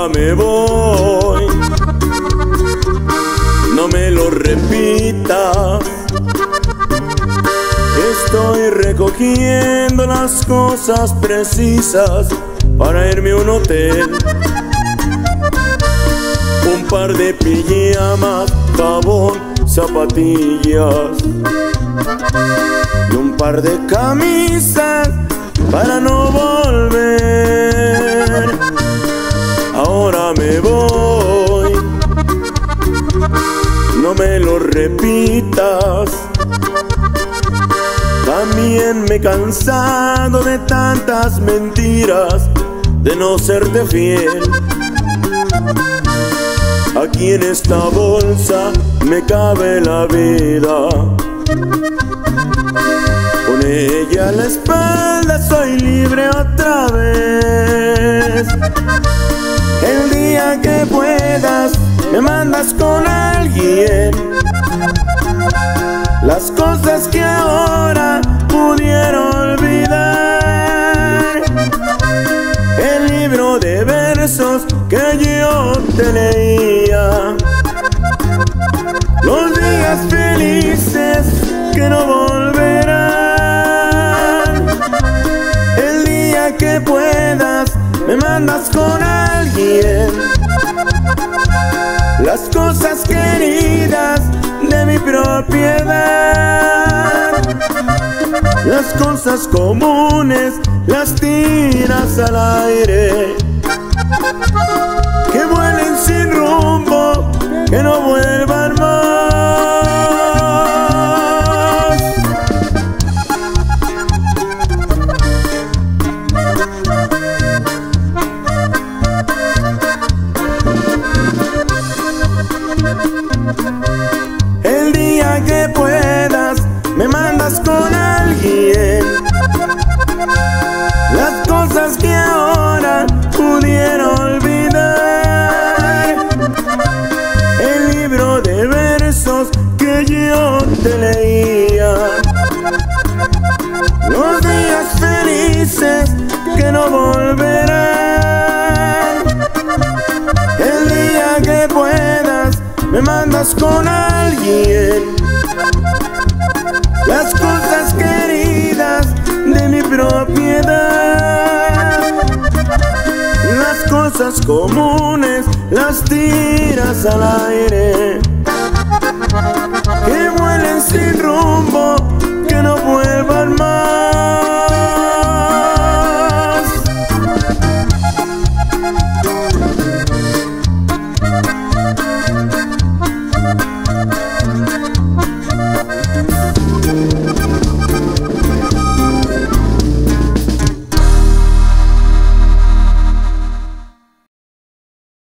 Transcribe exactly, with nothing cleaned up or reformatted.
ahora me voy, no me lo repitas. Estoy recogiendo las cosas precisas para irme a un hotel. Un par de pijamas, jabón, zapatillas y un par de camisas para no volver. Ahora me voy, no me lo repitas. También me he cansado de tantas mentiras, de no serte fiel. Aquí en esta bolsa me cabe la vida, con ella a la espalda soy libre otra vez. El día que puedas me mandas con alguien las cosas que ahora pudiera olvidar. El libro de versos que yo te leía, los días felices que no volverán. El día que puedas me mandas con alguien las cosas queridas de mi propiedad. Las cosas comunes las tiras al aire, que vuelen sin rumbo, que no vuelvan más. El día que puedas me mandas con alguien las cosas que ahora pudiera olvidar. El libro de versos que yo te leía, los días felices que no volverán. El día que puedas me mandas con alguien las cosas queridas de mi propiedad. Las cosas comunes las tiras al aire, que